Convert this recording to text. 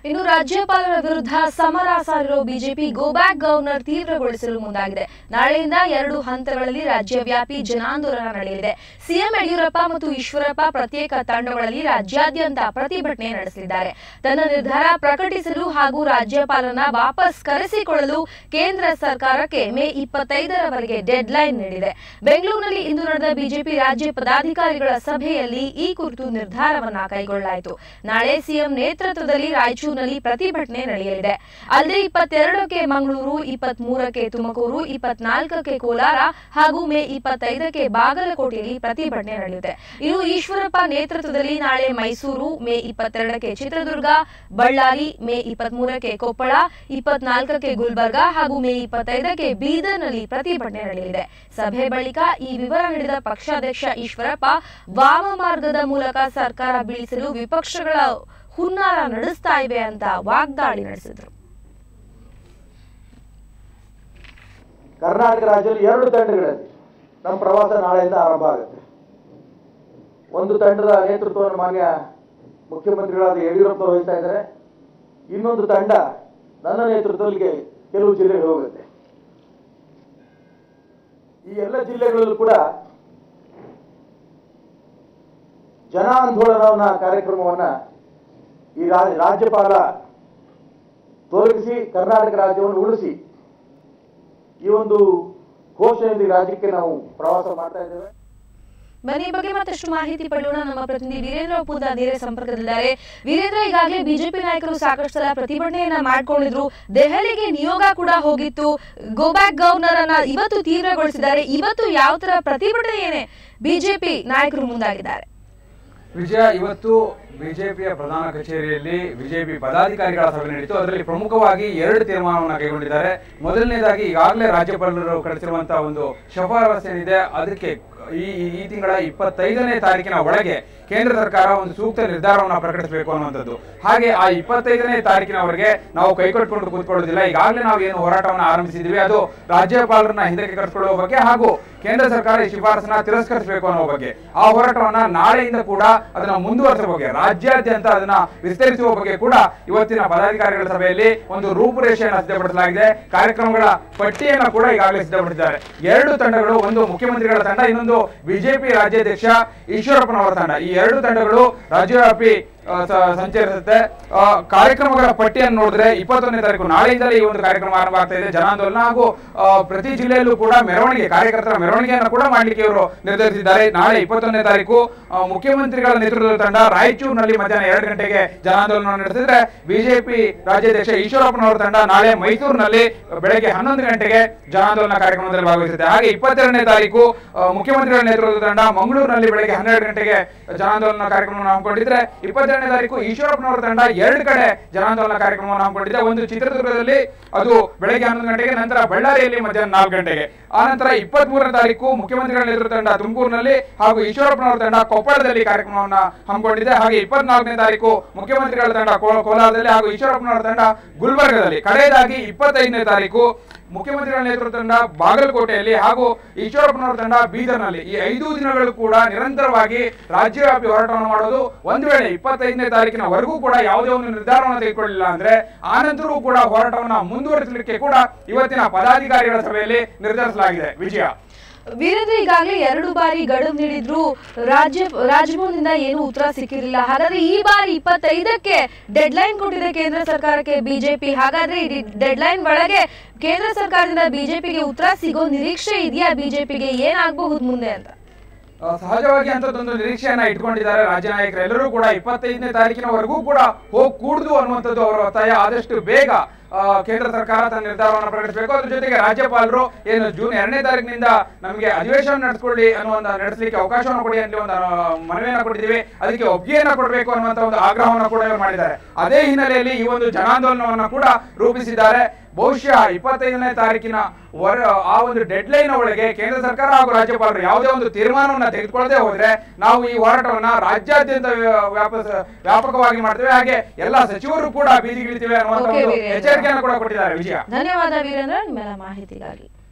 ಇನ್ನು ರಾಜ್ಯಪಾಲರ ವಿರುದ್ಧ ಸಮರ ಸಾರಿರುವ ಬಿಜೆಪಿ ಗೋ ಬ್ಯಾಕ್ ಗವರ್ನರ್ ತೀವ್ರಗೊಳಿಸಲು ಮುಂದಾಗಿದೆ. ನಾಳೆಯಿಂದ 2 ಹಂತಗಳಲ್ಲಿ ರಾಜ್ಯವ್ಯಾಪಿ ಜನಾಂದೋಲನ ನಡೆಯಲಿದೆ. ಸಿಎಂ ಯಡಿಯೂರಪ್ಪ ಮತ್ತು ಈಶ್ವರಪ್ಪ ಪ್ರತ್ಯೇಕ ತಂಡಗಳಲ್ಲಿ ರಾಜ್ಯಾದ್ಯಂತ ಪ್ರತಿಭಟನೆ ನಡೆಸಲಿದ್ದಾರೆ. ತನ್ನ ನಿರ್ಧಾರ ಪ್ರಕಟಿಸಲು ಹಾಗೂ ರಾಜ್ಯಪಾಲರನ್ನ ವಾಪಸ್ ಕರೆಸಿಕೊಳ್ಳಲು ಕೇಂದ್ರ ಸರ್ಕಾರಕ್ಕೆ ಮೇ 25ರವರೆಗೆ ಡೆಡ್ಲೈನ್ ನೀಡಿದೆ. ಬೆಂಗಳೂರಿನಲ್ಲಿ ಇಂದು ನಡೆದ ಬಿಜೆಪಿ ರಾಜ್ಯ ಪದಾಧಿಕಾರಿಗಳ ಸಭೆಯಲ್ಲಿ ಈ ಕುರಿತು ನಿರ್ಧಾರವನ್ನ ಕೈಗೊಳ್ಳಲಾಯಿತು. ನಾಳೆ ಸಿಎಂ ನೇತೃತ್ವದಲ್ಲಿ ರಾಯಚೂರಿನಲ್ಲಿ ಪ್ರತಿಭಟನೆ ನಡೆಯಲಿದೆ. ಅಲ್ಲದೆ 22ಕ್ಕೆ ಮಂಗಳೂರು, 23ಕ್ಕೆ ತುಮಕೂರು, 24ಕ್ಕೆ ಕೋಲಾರ ಹಾಗೂ ಮೇ 25ಕ್ಕೆ ಬಾಗಲಕೋಟೆಯಲ್ಲಿ ಪ್ರತಿಭಟನೆ ನಡೆಯಲಿದೆ. ಇನ್ನು ಈಶ್ವರಪ್ಪ ನೇತೃತ್ವದಲ್ಲಿ ನಾಳೆ ಮೈಸೂರು, ಮೇ 22ಕ್ಕೆ ಚಿತ್ರದುರ್ಗ, ಬಳ್ಳಾರಿ, ಮೇ 23ಕ್ಕೆ ಕೊಪ್ಪಳ, 24ಕ್ಕೆ ಗುಲ್ಬರ್ಗ ಹಾಗೂ ಮೇ 25ಕ್ಕೆ ಬೀದರ್ನಲ್ಲಿ ಪ್ರತಿಭಟನೆ ನಡೆಯಲಿದೆ. ಸಭೆ ಬಳಿಕ ಈ ವಿವರ ನೀಡಿದ ಪಕ್ಷಾಧ್ಯಕ್ಷ ಈಶ್ವರಪ್ಪ, ವಾಮ ಮಾರ್ಗದ ಮೂಲಕ ಸರ್ಕಾರ ಬೀಳಿಸಲು ವಿಪಕ್ಷಗಳ ಹುನ್ನಾರ ನಡೆಸ್ತಾ ಇವೆ ಅಂತ ವಾಗ್ದಾಳಿ ನಡೆಸಿದ್ರು. ಕರ್ನಾಟಕ ರಾಜ್ಯದಲ್ಲಿ 2 ತಂಡಗಳಲ್ಲಿ ನಮ್ಮ ಪ್ರವಾಸ ನಾಳೆಯಿಂದ ಆರಂಭ ಆಗುತ್ತೆ. ಒಂದು ತಂಡದ ನೇತೃತ್ವವನ್ನು ಮಾನ್ಯ ಮುಖ್ಯಮಂತ್ರಿಗಳಾದ ಯಡಿಯೂರಪ್ಪ ವಹಿಸ್ತಾ ಇದ್ದಾರೆ. ಇನ್ನೊಂದು ತಂಡ ನನ್ನ ನೇತೃತ್ವದಲ್ಲಿ ಕೆಲವು ಜಿಲ್ಲೆಗಳು ಹೋಗುತ್ತೆ. ಈ ಎಲ್ಲ ಜಿಲ್ಲೆಗಳಲ್ಲೂ ಕೂಡ ಜನ ಆಂದೋಲನ ಕಾರ್ಯಕ್ರಮವನ್ನ ಈ ರಾಜ್ಯಪಾಲ ತೊಲಗಿಸಿ ಕರ್ನಾಟಕ ರಾಜ್ಯವನ್ನು ಉಳಿಸಿ ಈ ಒಂದು ಘೋಷಣೆಯಲ್ಲಿ ರಾಜ್ಯಕ್ಕೆ ನಾವು ಪ್ರವಾಸ ಮಾಡ್ತಾ ಇದ್ದೇವೆ. ಬನ್ನಿ ಬಗ್ಗೆ ಮತ್ತಷ್ಟು ಮಾಹಿತಿ ಪಡೆಯೋಣ. ನಮ್ಮ ಪ್ರತಿನಿಧಿ ವೀರೇಂದ್ರ ಒಪ್ಪುದ ನೇರ ಸಂಪರ್ಕದಲ್ಲಿದ್ದಾರೆ. ವೀರೇಂದ್ರ, ಈಗಾಗಲೇ ಬಿಜೆಪಿ ನಾಯಕರು ಸಾಕಷ್ಟು ಸಲ ಪ್ರತಿಭಟನೆಯನ್ನ ಮಾಡ್ಕೊಂಡಿದ್ರು. ದೆಹಲಿಗೆ ನಿಯೋಗ ಕೂಡ ಹೋಗಿತ್ತು. ಗೋ ಬ್ಯಾಕ್ ಗವರ್ನರ್ ಅನ್ನ ಇವತ್ತು ತೀವ್ರಗೊಳಿಸಿದ್ದಾರೆ. ಇವತ್ತು ಯಾವ ತರ ಪ್ರತಿಭಟನೆ ಬಿಜೆಪಿ ನಾಯಕರು ಮುಂದಾಗಿದ್ದಾರೆ? ವಿಜಯ, ಇವತ್ತು ಬಿಜೆಪಿಯ ಪ್ರಧಾನ ಕಚೇರಿಯಲ್ಲಿ ಬಿಜೆಪಿ ಪದಾಧಿಕಾರಿಗಳ ಸಭೆ ನಡೆಯಿತು. ಅದರಲ್ಲಿ ಪ್ರಮುಖವಾಗಿ 2 ತೀರ್ಮಾನವನ್ನು ಕೈಗೊಂಡಿದ್ದಾರೆ. ಮೊದಲನೇದಾಗಿ ಈಗಾಗಲೇ ರಾಜ್ಯಪಾಲರು ಕಳಿಸಿರುವಂತಹ ಒಂದು ಶಿಫಾರಸು ಏನಿದೆ ಅದಕ್ಕೆ ಈ ತಿಂಗಳ 25ನೇ ತಾರೀಕಿನ ಒಳಗೆ ಕೇಂದ್ರ ಸರ್ಕಾರ ಒಂದು ಸೂಕ್ತ ನಿರ್ಧಾರವನ್ನು ಪ್ರಕಟಿಸಬೇಕು ಅನ್ನುವಂಥದ್ದು. ಹಾಗೆ ಆ 25ನೇ ತಾರೀಕಿನವರೆಗೆ ನಾವು ಕೈಕೊಟ್ಕೊಂಡು ಕೂತ್ಕೊಳ್ಳೋದಿಲ್ಲ. ಈಗಾಗಲೇ ನಾವು ಏನು ಹೋರಾಟವನ್ನು ಆರಂಭಿಸಿದ್ವಿ ಅದು ರಾಜ್ಯಪಾಲರನ್ನ ಹಿಂದಕ್ಕೆ ಕರೆಸಿಕೊಳ್ಳುವ ಬಗ್ಗೆ ಹಾಗೂ ಕೇಂದ್ರ ಸರ್ಕಾರ ಈ ಶಿಫಾರಸನ್ನ ತಿರಸ್ಕರಿಸಬೇಕು ಅನ್ನೋ ಬಗ್ಗೆ. ಆ ಹೋರಾಟವನ್ನ ನಾಳೆಯಿಂದ ಕೂಡ ಅದನ್ನ ಮುಂದುವರಿಸುವ ಬಗ್ಗೆ, ರಾಜ್ಯಾದ್ಯಂತ ಅದನ್ನ ವಿಸ್ತರಿಸುವ ಬಗ್ಗೆ ಕೂಡ ಇವತ್ತಿನ ಪದಾಧಿಕಾರಿಗಳ ಸಭೆಯಲ್ಲಿ ಒಂದು ರೂಪುರೇಷೆಯನ್ನು ಸಿದ್ಧಪಡಿಸಲಾಗಿದೆ. ಕಾರ್ಯಕ್ರಮಗಳ ಪಟ್ಟಿಯನ್ನು ಕೂಡ ಈಗಾಗಲೇ ಸಿದ್ಧಪಡಿಸಿದ್ದಾರೆ. 2 ತಂಡಗಳು, ಒಂದು ಮುಖ್ಯಮಂತ್ರಿಗಳ ತಂಡ, ಇನ್ನೊಂದು ಬಿಜೆಪಿ ರಾಜ್ಯಾಧ್ಯಕ್ಷ ಈಶ್ವರಪ್ಪನವರ ತಂಡ. ಈ 2 ತಂಡಗಳು ರಾಜ್ಯವ್ಯಾಪಿ ಸಂಚರಿಸುತ್ತೆ. ಕಾರ್ಯಕ್ರಮಗಳ ಪಟ್ಟಿಯನ್ನು ನೋಡಿದ್ರೆ 21ನೇ ತಾರೀಕು ನಾಳೆಯಿಂದಲೇ ಈ ಒಂದು ಕಾರ್ಯಕ್ರಮ ಆರಂಭ ಆಗ್ತಾ ಇದೆ. ಜನಾಂದೋಲನ ಹಾಗೂ ಪ್ರತಿ ಜಿಲ್ಲೆಯಲ್ಲೂ ಕೂಡ ಮೆರವಣಿಗೆ, ಕಾರ್ಯಕರ್ತರ ಮೆರವಣಿಗೆಯನ್ನು ಕೂಡ ಮಾಡಲಿಕ್ಕೆ ಇವರು ನಿರ್ಧರಿಸಿದ್ದಾರೆ. ನಾಳೆ 21ನೇ ತಾರೀಕು ಮುಖ್ಯಮಂತ್ರಿಗಳ ನೇತೃತ್ವದ ತಂಡ ರಾಯಚೂರಿನಲ್ಲಿ ಮಧ್ಯಾಹ್ನ 2 ಗಂಟೆಗೆ ಜನಾಂದೋಲನ ನಡೆಸಿದ್ರೆ, ಬಿಜೆಪಿ ರಾಜ್ಯಾಧ್ಯಕ್ಷ ಈಶ್ವರಪ್ಪನವರ ತಂಡ ನಾಳೆ ಮೈಸೂರಿನಲ್ಲಿ ಬೆಳಗ್ಗೆ 11 ಗಂಟೆಗೆ ಜನಾಂದೋಲನ ಕಾರ್ಯಕ್ರಮದಲ್ಲಿ ಭಾಗವಹಿಸುತ್ತೆ. ಹಾಗೆ 22ನೇ ತಾರೀಕು ಮುಖ್ಯಮಂತ್ರಿಗಳ ನೇತೃತ್ವದ ತಂಡ ಮಂಗಳೂರಿನಲ್ಲಿ ಬೆಳಗ್ಗೆ 12 ಗಂಟೆಗೆ ಜನಾಂದೋಲನ ಕಾರ್ಯಕ್ರಮವನ್ನು ಹಮ್ಮಿಕೊಂಡಿದ್ರೆ, 22ನೇ ತಾರೀಕು ಈಶ್ವರಪ್ಪನವರ ತಂಡ 2 ಕಡೆ ಜನಾಂದೋಲನ ಕಾರ್ಯಕ್ರಮವನ್ನು ಹಮ್ಮಿಕೊಂಡಿದೆ. ಒಂದು ಚಿತ್ರದುರ್ಗದಲ್ಲಿ ಅದು ಬೆಳಗ್ಗೆ 11 ಗಂಟೆಗೆ, ನಂತರ ಬಳ್ಳಾರಿಯಲ್ಲಿ ಮಧ್ಯಾಹ್ನ 4 ಗಂಟೆಗೆ. ಆನಂತರ 23ನೇ ತಾರೀಕು ಮುಖ್ಯಮಂತ್ರಿಗಳ ನೇತೃತ್ವದ ತಂಡ ತುಮಕೂರಿನಲ್ಲಿ ಹಾಗೂ ಈಶ್ವರಪ್ಪನವರ ತಂಡ ಕೊಪ್ಪಳದಲ್ಲಿ ಕಾರ್ಯಕ್ರಮವನ್ನು ಹಮ್ಮಿಕೊಂಡಿದೆ. ಹಾಗೆ 24ನೇ ತಾರೀಕು ಮುಖ್ಯಮಂತ್ರಿಗಳ ತಂಡ ಕೋಲಾರದಲ್ಲಿ ಹಾಗೂ ಈಶ್ವರಪ್ಪನವರ ತಂಡ ಗುಲ್ಬರ್ಗದಲ್ಲಿ. ಕಡೆಯದಾಗಿ 25ನೇ ತಾರೀಕು ಮುಖ್ಯಮಂತ್ರಿಗಳ ನೇತೃತ್ವದ ತಂಡ ಬಾಗಲಕೋಟೆಯಲ್ಲಿ ಹಾಗೂ ಈಶ್ವರಪ್ಪನವರ ತಂಡ ಬೀದರ್ನಲ್ಲಿ. ಈ 5 ದಿನಗಳು ಕೂಡ ನಿರಂತರವಾಗಿ ರಾಜ್ಯವ್ಯಾಪಿ ಹೋರಾಟವನ್ನು ಮಾಡೋದು. ಒಂದು ವೇಳೆ 25ನೇ ತಾರೀಕಿನವರೆಗೂ ಕೂಡ ಯಾವುದೇ ಒಂದು ನಿರ್ಧಾರವನ್ನು ತೆಗೆದುಕೊಳ್ಳಿಲ್ಲ ಅಂದ್ರೆ ಆನಂತರವೂ ಕೂಡ ಹೋರಾಟವನ್ನು ಮುಂದುವರಿಸಲಿಕ್ಕೆ ಕೂಡ ಇವತ್ತಿನ ಪದಾಧಿಕಾರಿಗಳ ಸಭೆಯಲ್ಲಿ ನಿರ್ಧರಿಸಲಾಗಿದೆ. ವಿಜಯ, ವೀರೇಂದ್ರ, ಈಗಾಗಲೇ 2 ಬಾರಿ ಗಡುವು ನೀಡಿದ್ರು. ರಾಜಭವನದಿಂದ ಏನು ಉತ್ತರ ಸಿಕ್ಕಿರಲಿಲ್ಲ. ಹಾಗಾದ್ರೆ ಈ ಬಾರಿ 25ಕ್ಕೆ ಡೆಡ್ಲೈನ್ ಕೊಟ್ಟಿದೆ ಕೇಂದ್ರ ಸರ್ಕಾರಕ್ಕೆ ಬಿಜೆಪಿ. ಹಾಗಾದ್ರೆ ಈ ಡೆಡ್ಲೈನ್ ಒಳಗೆ ಕೇಂದ್ರ ಸರ್ಕಾರದಿಂದ ಬಿಜೆಪಿಗೆ ಉತ್ತರ ಸಿಗೋ ನಿರೀಕ್ಷೆ ಇದೆಯಾ? ಬಿಜೆಪಿಗೆ ಏನಾಗಬಹುದು ಮುಂದೆ ಅಂತ? ಸಹಜವಾಗಿ ಅಂತದೊಂದು ನಿರೀಕ್ಷೆಯನ್ನ ಇಟ್ಕೊಂಡಿದ್ದಾರೆ ರಾಜ್ಯ ನಾಯಕರೆಲ್ಲರೂ ಕೂಡ. 25ನೇ ತಾರೀಕಿನವರೆಗೂ ಕೂಡ ಹೋಗಿ ಕೂಡುದು ಅನ್ನುವಂಥದ್ದು ಅವರ ಒತ್ತಾಯ. ಆದಷ್ಟು ಬೇಗ ಕೇಂದ್ರ ಸರ್ಕಾರ ತನ್ನ ನಿರ್ಧಾರವನ್ನು ಪ್ರಕಟಿಸಬೇಕು. ಅದ್ರ ಜೊತೆಗೆ ರಾಜ್ಯಪಾಲರು ಏನು ಜೂನ್ 2ನೇ ತಾರೀಕಿನಿಂದ ನಮಗೆ ಅಧಿವೇಶನ ನಡೆಸಿಕೊಳ್ಳಿ ನಡೆಸಲಿಕ್ಕೆ ಅವಕಾಶವನ್ನು ಕೊಡಿ ಅಂತ ಒಂದು ಮನವಿಯನ್ನು ಕೊಟ್ಟಿದ್ದೀವಿ. ಅದಕ್ಕೆ ಒಪ್ಪಿಗೆಯನ್ನು ಕೊಡಬೇಕು ಅನ್ನುವಂಥ ಒಂದು ಆಗ್ರಹವನ್ನು ಕೂಡ ಇವರು ಮಾಡಿದ್ದಾರೆ. ಅದೇ ಹಿನ್ನೆಲೆಯಲ್ಲಿ ಈ ಒಂದು ಜನಾಂದೋಲನವನ್ನು ಕೂಡ ರೂಪಿಸಿದ್ದಾರೆ. ಬಹುಶಃ 25ನೇ ತಾರೀಕಿನ ಆ ಒಂದು ಡೆಡ್ಲೈನ್ ಒಳಗೆ ಕೇಂದ್ರ ಸರ್ಕಾರ ಹಾಗೂ ರಾಜ್ಯಪಾಲರು ಯಾವುದೇ ಒಂದು ತೀರ್ಮಾನವನ್ನು ತೆಗೆದುಕೊಳ್ಳದೆ ಹೋದ್ರೆ ನಾವು ಈ ಹೋರಾಟವನ್ನ ರಾಜ್ಯಾದ್ಯಂತ ವ್ಯಾಪಕವಾಗಿ ಮಾಡ್ತೇವೆ. ಹಾಗೆ ಎಲ್ಲ ಸಚಿವರು ಕೂಡ ಬೀದಿಗಿಳಿತೇವೆ ಅನ್ನುವಂಥ ಒಂದು ಎಚ್ಚರಿಕೆಯನ್ನು ಕೂಡ ಕೊಟ್ಟಿದ್ದಾರೆ. ವಿಜಯ, ಧನ್ಯವಾದ ವೀರೇಂದ್ರ ನಿಮ್ಮೆಲ್ಲ ಮಾಹಿತಿಗಾಗಿ.